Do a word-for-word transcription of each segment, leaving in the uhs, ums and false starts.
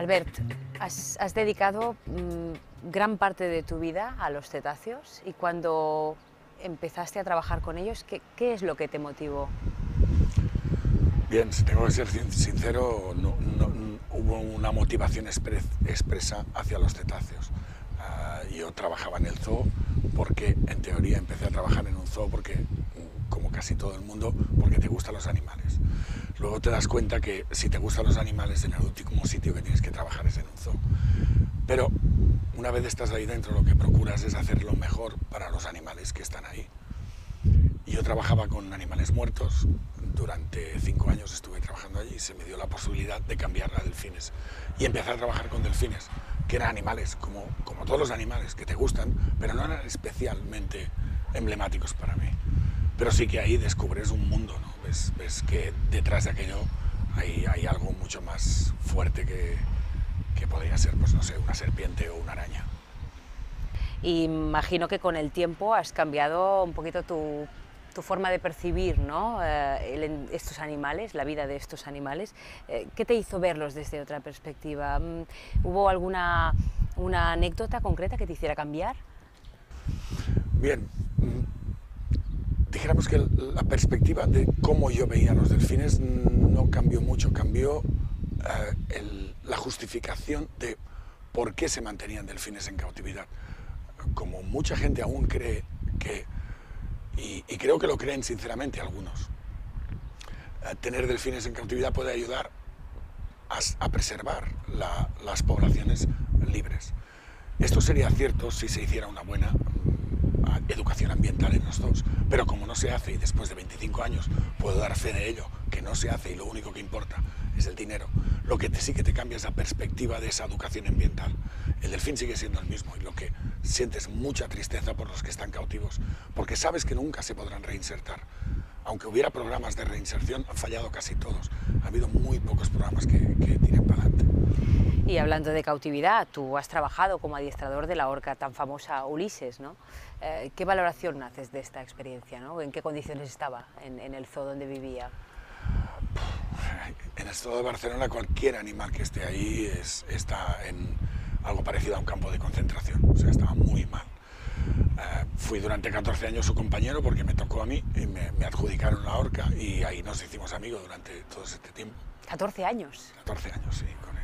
Albert, has, has dedicado mmm, gran parte de tu vida a los cetáceos y cuando empezaste a trabajar con ellos, ¿qué, qué es lo que te motivó? Bien, si tengo que ser sincero, no, no, no hubo una motivación expres, expresa hacia los cetáceos. Uh, yo trabajaba en el zoo porque, en teoría, empecé a trabajar en un zoo porque, como casi todo el mundo, porque te gustan los animales. Luego te das cuenta que si te gustan los animales, en el último sitio que tienes que trabajar es en un zoo. Pero una vez estás ahí dentro, lo que procuras es hacer lo mejor para los animales que están ahí. Y yo trabajaba con animales muertos, durante cinco años estuve trabajando allí y se me dio la posibilidad de cambiar a delfines. Y empecé a trabajar con delfines, que eran animales, como, como todos los animales, que te gustan, pero no eran especialmente emblemáticos para mí. Pero sí que ahí descubres un mundo, ¿no? Ves, ves que detrás de aquello hay, hay algo mucho más fuerte que, que podría ser, pues no sé, una serpiente o una araña. Y imagino que con el tiempo has cambiado un poquito tu, tu forma de percibir, ¿no? eh, el, estos animales, la vida de estos animales. Eh, ¿Qué te hizo verlos desde otra perspectiva? ¿Hubo alguna una anécdota concreta que te hiciera cambiar? Bien, dijéramos que la perspectiva de cómo yo veía a los delfines no cambió mucho, cambió eh, el, la justificación de por qué se mantenían delfines en cautividad. Como mucha gente aún cree que, y, y creo que lo creen sinceramente algunos, eh, tener delfines en cautividad puede ayudar a, a preservar la, las poblaciones libres. Esto sería cierto si se hiciera una buena educación ambiental en los zoos, pero como no se hace, y después de veinticinco años puedo dar fe de ello, que no se hace y lo único que importa es el dinero, lo que te, sí que te cambia es la perspectiva de esa educación ambiental. El delfín sigue siendo el mismo y lo que sientes mucha tristeza por los que están cautivos, porque sabes que nunca se podrán reinsertar. Aunque hubiera programas de reinserción, han fallado casi todos. Ha habido muy pocos programas que, que tiren para adelante. Y hablando de cautividad, tú has trabajado como adiestrador de la orca tan famosa Ulises, ¿no? Eh, ¿Qué valoración haces de esta experiencia, ¿no? ¿En qué condiciones estaba en, en el zoo donde vivía? En el zoo de Barcelona cualquier animal que esté ahí es, está en algo parecido a un campo de concentración, o sea, estaba muy mal. Eh, fui durante catorce años su compañero porque me tocó a mí y me, me adjudicaron la orca y ahí nos hicimos amigos durante todo este tiempo. ¿catorce años? catorce años, sí, con él.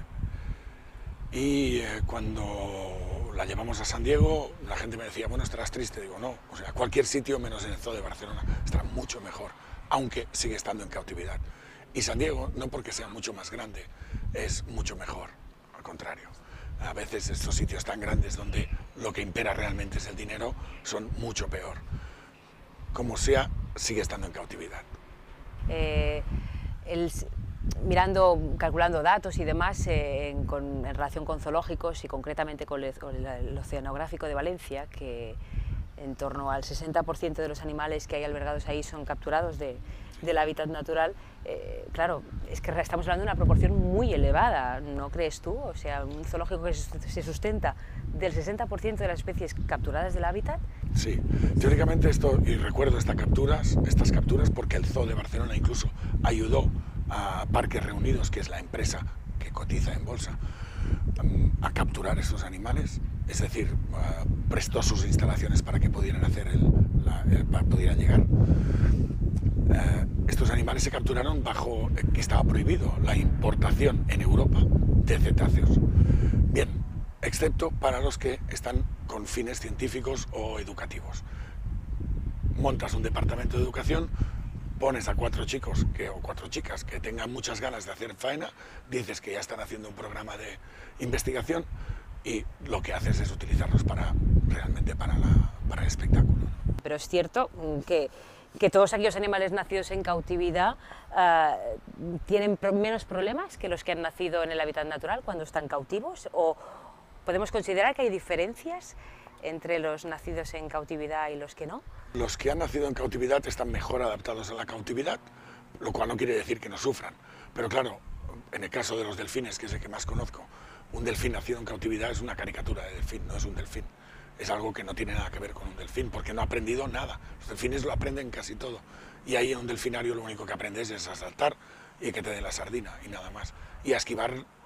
Y eh, cuando la llevamos a San Diego, la gente me decía, bueno, estarás triste. Digo, no, o sea, cualquier sitio menos en el zoo de Barcelona estará mucho mejor, aunque sigue estando en cautividad. Y San Diego, no porque sea mucho más grande, es mucho mejor, al contrario. A veces estos sitios tan grandes donde lo que impera realmente es el dinero son mucho peor. Como sea, sigue estando en cautividad. Eh, el... Mirando, calculando datos y demás eh, en, con, en relación con zoológicos y concretamente con el, con el Oceanográfico de Valencia, que en torno al sesenta por ciento de los animales que hay albergados ahí son capturados de, del hábitat natural, eh, claro, es que estamos hablando de una proporción muy elevada, ¿no crees tú? O sea, un zoológico que se sustenta del sesenta por ciento de las especies capturadas del hábitat. Sí, teóricamente esto, y recuerdo estas capturas, estas capturas porque el Zoo de Barcelona incluso ayudó a Parques Reunidos, que es la empresa que cotiza en bolsa, a capturar estos animales, es decir, uh, prestó sus instalaciones para que pudieran hacer el, la, el, para pudieran llegar. Uh, estos animales se capturaron bajo que estaba prohibido la importación en Europa de cetáceos. Bien, excepto para los que están con fines científicos o educativos. Montas un departamento de educación, pones a cuatro chicos que, o cuatro chicas que tengan muchas ganas de hacer faena, dices que ya están haciendo un programa de investigación y lo que haces es utilizarlos para, realmente para, la, para el espectáculo. Pero es cierto que, que todos aquellos animales nacidos en cautividad uh, tienen menos problemas que los que han nacido en el hábitat natural cuando están cautivos, o podemos considerar que hay diferencias entre los nacidos en cautividad y los que no. Los que han nacido en cautividad están mejor adaptados a la cautividad, lo cual no quiere decir que no sufran. Pero claro, en el caso de los delfines, que es el que más conozco, un delfín nacido en cautividad es una caricatura de delfín, no es un delfín. Es algo que no tiene nada que ver con un delfín, porque no ha aprendido nada. Los delfines lo aprenden casi todo. Y ahí en un delfinario lo único que aprendes es a saltar y que te den la sardina y nada más. Y a esquivar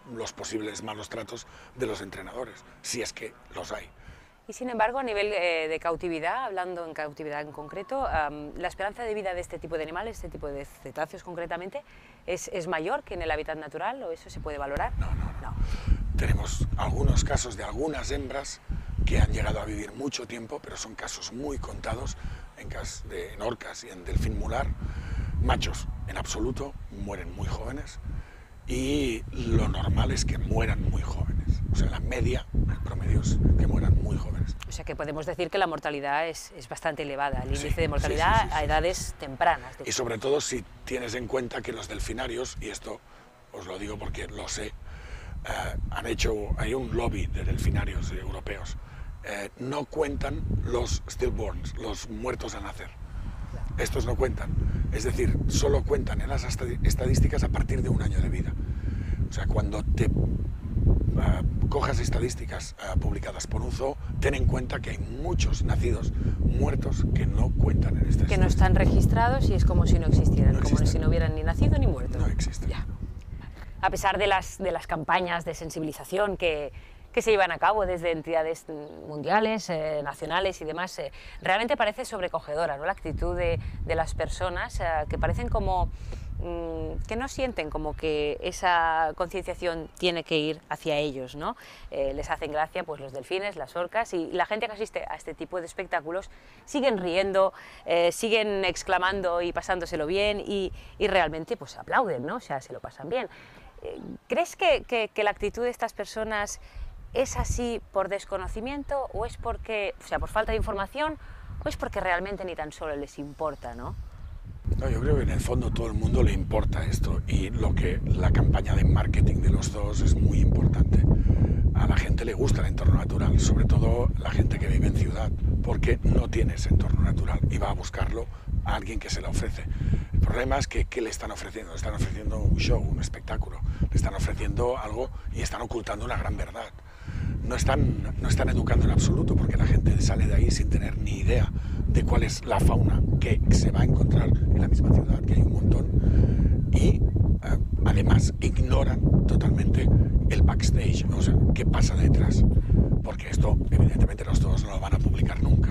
los posibles malos tratos de los entrenadores, si es que los hay. Y sin embargo, a nivel eh, de cautividad, hablando en cautividad en concreto, um, la esperanza de vida de este tipo de animales, este tipo de cetáceos concretamente, ¿es, es mayor que en el hábitat natural o eso se puede valorar? No, no, no. no. Tenemos algunos casos de algunas hembras que han llegado a vivir mucho tiempo, pero son casos muy contados, en, cas de, en orcas y en delfín mular. Machos, en absoluto, mueren muy jóvenes y lo normal es que mueran muy jóvenes. O sea, la media, el promedio es que mueran muy jóvenes. O sea que podemos decir que la mortalidad es, es bastante elevada, el índice sí, de mortalidad sí, sí, sí, a sí, edades sí. tempranas. Y sobre todo si tienes en cuenta que los delfinarios, y esto os lo digo porque lo sé, eh, han hecho, hay un lobby de delfinarios europeos, eh, no cuentan los stillborns, los muertos a nacer. Estos no cuentan, es decir, solo cuentan en las estadísticas a partir de un año de vida. O sea, cuando te uh, cojas estadísticas uh, publicadas por un zoo, ten en cuenta que hay muchos nacidos muertos que no cuentan en estas Que no están registrados y es como si no existieran, no como si no hubieran ni nacido ni muerto. No existen. Ya. A pesar de las, de las campañas de sensibilización que, que se llevan a cabo desde entidades mundiales, eh, nacionales y demás, eh, realmente parece sobrecogedora, ¿no? La actitud de, de las personas eh, que parecen como mmm, que no sienten como que esa concienciación tiene que ir hacia ellos, ¿no? Eh, les hacen gracia pues los delfines, las orcas, y la gente que asiste a este tipo de espectáculos siguen riendo, eh, siguen exclamando y pasándoselo bien y, y realmente pues aplauden, ¿no? O sea, se lo pasan bien. ¿Crees que, que, que la actitud de estas personas es así por desconocimiento o es porque, o sea, por falta de información o es porque realmente ni tan solo les importa, ¿no? No, yo creo que en el fondo todo el mundo le importa esto y lo que la campaña de marketing de los zoos es muy importante. A la gente le gusta el entorno natural, sobre todo la gente que vive en ciudad, porque no tiene ese entorno natural y va a buscarlo a alguien que se lo ofrece. El problema es que ¿qué le están ofreciendo? Le están ofreciendo un show, un espectáculo, le están ofreciendo algo y están ocultando una gran verdad. No están, no están educando en absoluto porque la gente sale de ahí sin tener ni idea de cuál es la fauna que se va a encontrar en la misma ciudad, que hay un montón, y eh, además ignoran totalmente el backstage, o sea, qué pasa detrás, porque esto evidentemente los zoos no lo van a publicar nunca.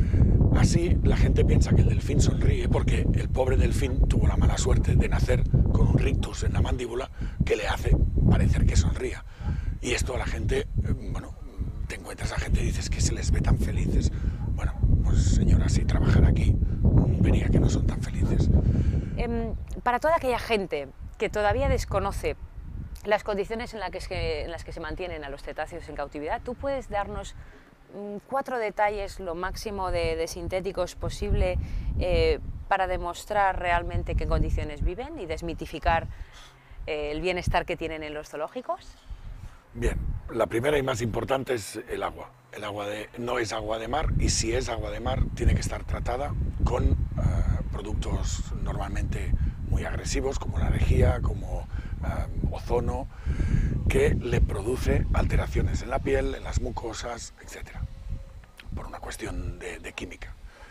Así la gente piensa que el delfín sonríe porque el pobre delfín tuvo la mala suerte de nacer con un rictus en la mandíbula que le hace parecer que sonría. Y esto a la gente, bueno, te encuentras a gente y dices que se les ve tan felices. Bueno, pues señora, si trabajar aquí, vería que no son tan felices. Eh, para toda aquella gente que todavía desconoce las condiciones en, la que se, en las que se mantienen a los cetáceos en cautividad, ¿tú puedes darnos mm, cuatro detalles, lo máximo de, de sintéticos posible, eh, para demostrar realmente qué condiciones viven y desmitificar eh, el bienestar que tienen en los zoológicos? Bien, la primera y más importante es el agua. El agua de, no es agua de mar y si es agua de mar tiene que estar tratada con uh, productos normalmente muy agresivos como la lejía, como uh, ozono, que le produce alteraciones en la piel, en las mucosas, etcétera, por una cuestión de, de química.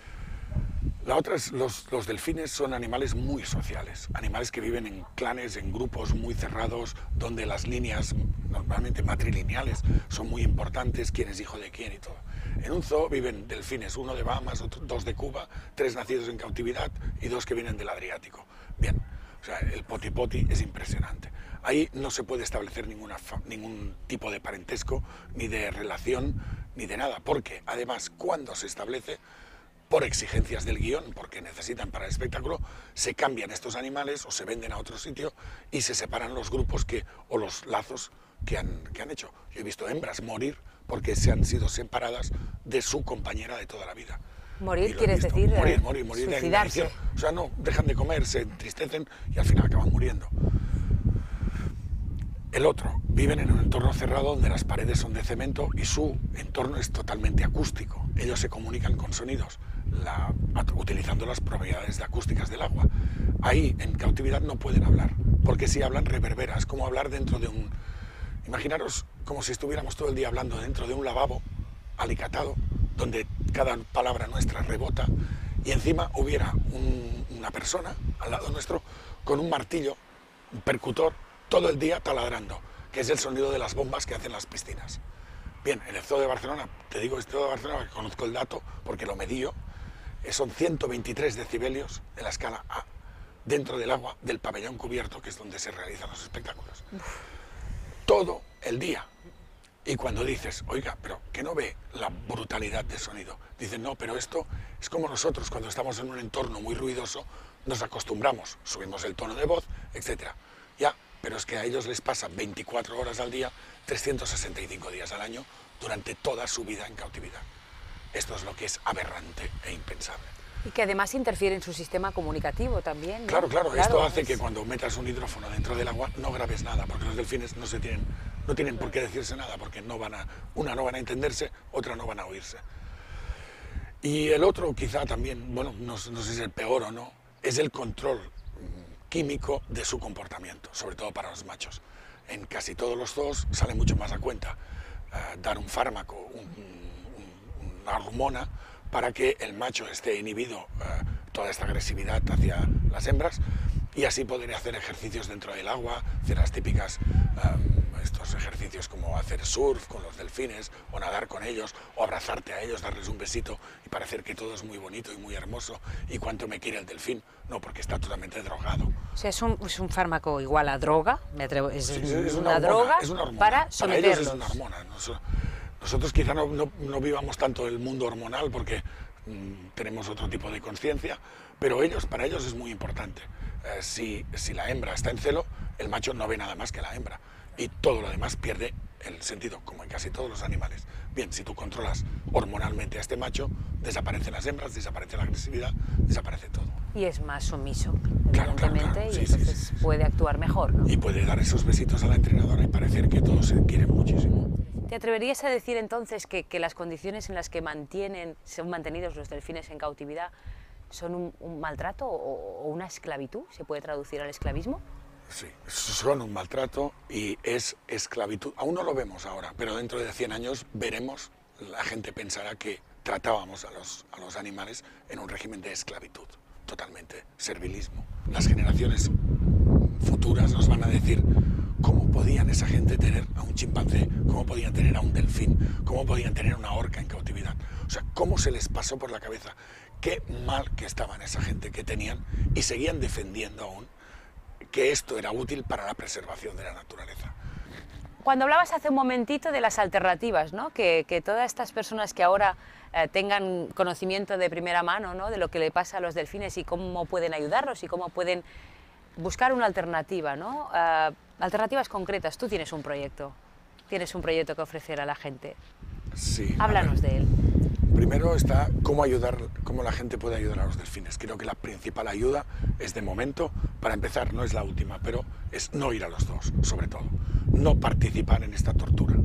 La otra es, los, los delfines son animales muy sociales, animales que viven en clanes, en grupos muy cerrados, donde las líneas, normalmente matrilineales, son muy importantes, quién es hijo de quién y todo. En un zoo viven delfines, uno de Bahamas, otro, dos de Cuba, tres nacidos en cautividad y dos que vienen del Adriático. Bien, o sea, el poti poti es impresionante. Ahí no se puede establecer ninguna, ningún tipo de parentesco, ni de relación, ni de nada, porque además cuando se establece, por exigencias del guión, porque necesitan para el espectáculo, se cambian estos animales o se venden a otro sitio y se separan los grupos que, o los lazos que han, que han hecho. Yo he visto hembras morir porque se han sido separadas de su compañera de toda la vida. ¿Morir quieres decir? Morir, morir, morir de inanición. O sea, no, dejan de comer, se entristecen y al final acaban muriendo. El otro, viven en un entorno cerrado donde las paredes son de cemento y su entorno es totalmente acústico. Ellos se comunican con sonidos, la, utilizando las propiedades de acústicas del agua. Ahí, en cautividad, no pueden hablar, porque si hablan reverbera, es como hablar dentro de un... Imaginaros como si estuviéramos todo el día hablando dentro de un lavabo alicatado, donde cada palabra nuestra rebota, y encima hubiera un, una persona al lado nuestro con un martillo, un percutor, todo el día taladrando. que es el sonido de las bombas que hacen las piscinas. Bien, en el Zoo de Barcelona, te digo el Zoo de Barcelona, que conozco el dato porque lo medí yo, son ciento veintitrés decibelios en la escala A, dentro del agua del pabellón cubierto, que es donde se realizan los espectáculos. Uf. Todo el día. Y cuando dices, oiga, pero ¿qué no ve la brutalidad del sonido? Dicen, no, pero esto es como nosotros, cuando estamos en un entorno muy ruidoso, nos acostumbramos, subimos el tono de voz, etcétera. Ya, pero es que a ellos les pasa veinticuatro horas al día, trescientos sesenta y cinco días al año, durante toda su vida en cautividad. Esto es lo que es aberrante e impensable. Y que además interfiere en su sistema comunicativo también, ¿no? Claro, claro, claro, esto hace es... que cuando metas un hidrófono dentro del agua no grabes nada, porque los delfines no, se tienen, no tienen por qué decirse nada, porque no van a, una no van a entenderse, otra no van a oírse. Y el otro quizá también, bueno, no, no sé si es el peor o no, es el control químico de su comportamiento, sobre todo para los machos. En casi todos los zoos sale mucho más a cuenta uh, dar un fármaco, un, un, una hormona, para que el macho esté inhibido uh, toda esta agresividad hacia las hembras y así poder hacer ejercicios dentro del agua, hacer las típicas, um, estos ejercicios como hacer surf con los delfines o nadar con ellos o abrazarte a ellos, darles un besito y parecer que todo es muy bonito y muy hermoso y cuánto me quiere el delfín. No, porque está totalmente drogado. O sea, es un, es un fármaco igual a droga, me atrevo, es, sí, es, es una, una hormona, droga es una hormona. para someterlos. Para ellos es una hormona. Nosotros, nosotros quizá no, no, no vivamos tanto el mundo hormonal porque mmm, tenemos otro tipo de conciencia, pero ellos, para ellos es muy importante. Eh, si, si la hembra está en celo, el macho no ve nada más que la hembra y todo lo demás pierde el sentido, como en casi todos los animales. Bien, si tú controlas hormonalmente a este macho, desaparecen las hembras, desaparece la agresividad, desaparece todo. Y es más sumiso, claro, evidentemente, claro, claro. y Sí, entonces sí, sí, sí. puede actuar mejor, ¿no? Y puede dar esos besitos a la entrenadora y parecer que todos se quieren muchísimo. ¿Te atreverías a decir entonces que, que las condiciones en las que mantienen, son mantenidos los delfines en cautividad son un, un maltrato o, o una esclavitud? ¿Se puede traducir al esclavismo? Sí, son un maltrato y es esclavitud. Aún no lo vemos ahora, pero dentro de cien años veremos, la gente pensará que tratábamos a los, a los animales en un régimen de esclavitud, totalmente, servilismo. Las generaciones futuras nos van a decir cómo podían esa gente tener a un chimpancé, cómo podían tener a un delfín, cómo podían tener una orca en cautividad. O sea, cómo se les pasó por la cabeza, qué mal que estaban esa gente que tenían y seguían defendiendo aún que esto era útil para la preservación de la naturaleza. Cuando hablabas hace un momentito de las alternativas, ¿no? que, que todas estas personas que ahora eh, tengan conocimiento de primera mano, ¿no? de lo que le pasa a los delfines y cómo pueden ayudarlos y cómo pueden buscar una alternativa, ¿no? Uh, alternativas concretas. Tú tienes un proyecto, tienes un proyecto que ofrecer a la gente. Sí. Háblanos de él. Primero está cómo ayudar, cómo la gente puede ayudar a los delfines. Creo que la principal ayuda es, de momento, para empezar, no es la última, pero es no ir a los zoos, sobre todo. No participar en esta tortura.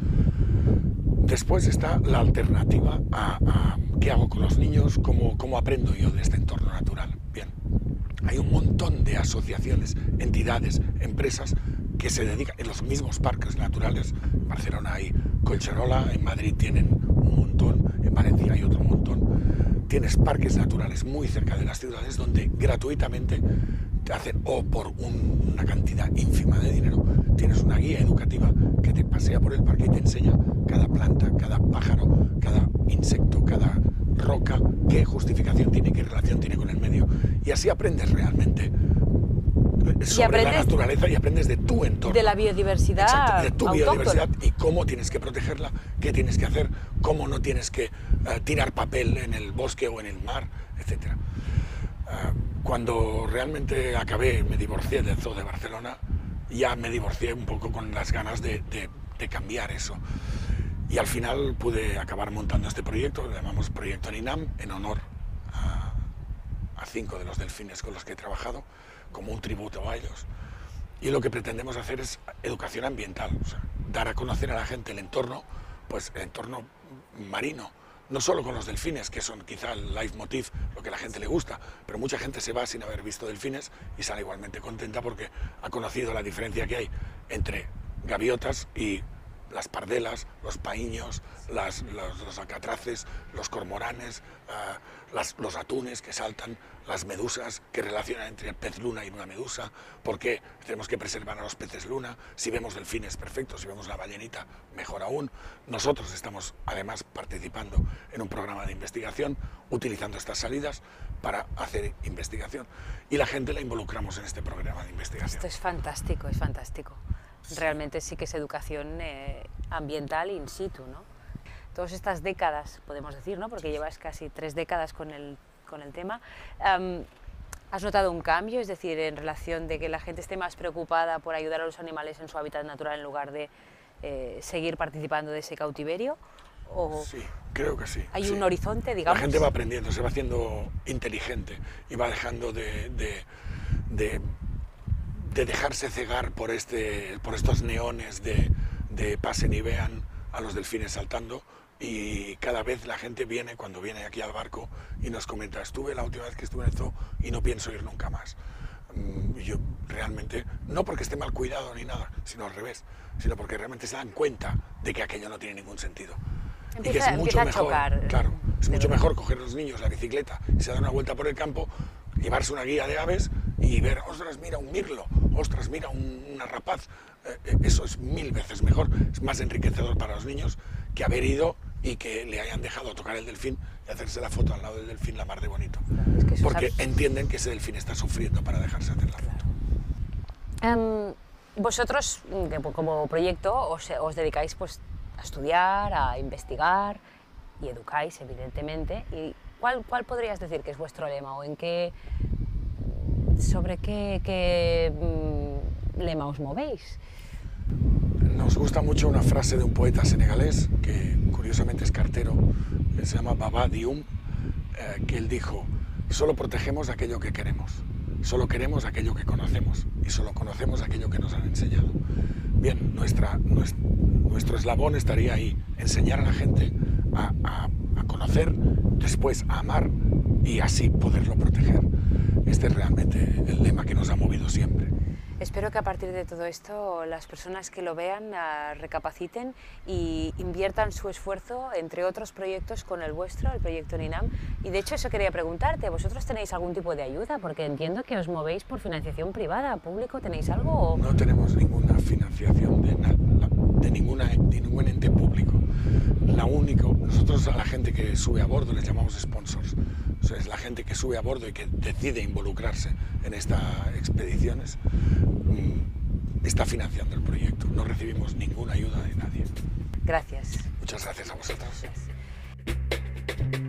Después está la alternativa a, a qué hago con los niños, cómo, cómo aprendo yo de este entorno natural. Bien, hay un montón de asociaciones, entidades, empresas que se dedican en los mismos parques naturales. En Barcelona hay Collserola, en Madrid tienen un montón, en Valencia hay otro montón. Tienes parques naturales muy cerca de las ciudades donde gratuitamente te hacen, o por un, una cantidad ínfima de dinero, tienes una guía educativa que te pasea por el parque y te enseña cada planta, cada pájaro, cada insecto, cada roca, qué justificación tiene, qué relación tiene con el medio. Y así aprendes realmente sobre aprendes la naturaleza y aprendes de tu entorno. De la biodiversidad. Exacto, de tu autóctona. biodiversidad y cómo tienes que protegerla, qué tienes que hacer, cómo no tienes que uh, tirar papel en el bosque o en el mar, etcétera. Uh, cuando realmente acabé, me divorcié del Zoo de Barcelona, ya me divorcié un poco con las ganas de, de, de cambiar eso. Y al final pude acabar montando este proyecto, lo llamamos Proyecto Ninam, en honor a, a cinco de los delfines con los que he trabajado, como un tributo a ellos. Y lo que pretendemos hacer es educación ambiental, o sea, dar a conocer a la gente el entorno, pues el entorno marino, no solo con los delfines, que son quizá el leitmotiv, lo que a la gente le gusta, pero mucha gente se va sin haber visto delfines y sale igualmente contenta porque ha conocido la diferencia que hay entre gaviotas y las pardelas, los paíños, las, los, los alcatraces, los cormoranes, uh, las, los atunes que saltan, las medusas que relacionan entre el pez luna y una medusa, porque tenemos que preservar a los peces luna. Si vemos delfines, perfecto; si vemos la ballenita, mejor aún. Nosotros estamos además participando en un programa de investigación utilizando estas salidas para hacer investigación, y la gente la involucramos en este programa de investigación. Esto es fantástico, es fantástico. Realmente sí que es educación eh, ambiental in situ, ¿no? Todas estas décadas, podemos decir, ¿no?, porque llevas casi tres décadas con el, con el tema, um, ¿has notado un cambio? Es decir, en relación de que la gente esté más preocupada por ayudar a los animales en su hábitat natural en lugar de eh, seguir participando de ese cautiverio. ¿O sí, creo que sí. ¿Hay sí. un horizonte, digamos? La gente va aprendiendo, se va haciendo inteligente y va dejando de, de, de, de dejarse cegar por, este, por estos neones de, de pasen y vean a los delfines saltando, y cada vez la gente viene, cuando viene aquí al barco, y nos comenta: estuve la última vez que estuve en el zoo y no pienso ir nunca más. Y yo realmente, no porque esté mal cuidado ni nada, sino al revés, sino porque realmente se dan cuenta de que aquello no tiene ningún sentido. Empieza, y que es mucho a mejor, chocar. claro, es mucho verdad. mejor coger a los niños la bicicleta y se dan una vuelta por el campo, llevarse una guía de aves y ver: ostras, mira un mirlo, ostras, mira un, una rapaz. Eh, eso es mil veces mejor, es más enriquecedor para los niños que haber ido y que le hayan dejado tocar el delfín y hacerse la foto al lado del delfín, la mar de bonito. Claro, es que eso porque es entienden que ese delfín está sufriendo para dejarse hacer la foto. Claro. Um, vosotros, como proyecto, os, os dedicáis pues, a estudiar, a investigar, y educáis, evidentemente. ¿Y cuál, cuál podrías decir que es vuestro lema, o en qué, sobre qué, qué um, lema os movéis? Nos gusta mucho una frase de un poeta senegalés, que curiosamente es cartero, que se llama Baba Dioum, eh, que él dijo: solo protegemos aquello que queremos, solo queremos aquello que conocemos, y solo conocemos aquello que nos han enseñado. Bien, nuestra, nuestro, nuestro eslabón estaría ahí: enseñar a la gente a, a, a conocer, después a amar, y así poderlo proteger. Este es realmente el lema que nos ha movido siempre. Espero que a partir de todo esto las personas que lo vean uh, recapaciten y inviertan su esfuerzo, entre otros proyectos, con el vuestro, el proyecto NINAM. Y de hecho eso quería preguntarte: ¿vosotros tenéis algún tipo de ayuda? Porque entiendo que os movéis por financiación privada, público, ¿tenéis algo? O... No tenemos ninguna financiación de, de, ninguna, de ningún ente público. La único, nosotros a la gente que sube a bordo les llamamos sponsors. O sea, es la gente que sube a bordo y que decide involucrarse en estas expediciones, está financiando el proyecto. No recibimos ninguna ayuda de nadie. Gracias. Muchas gracias a vosotros. Gracias.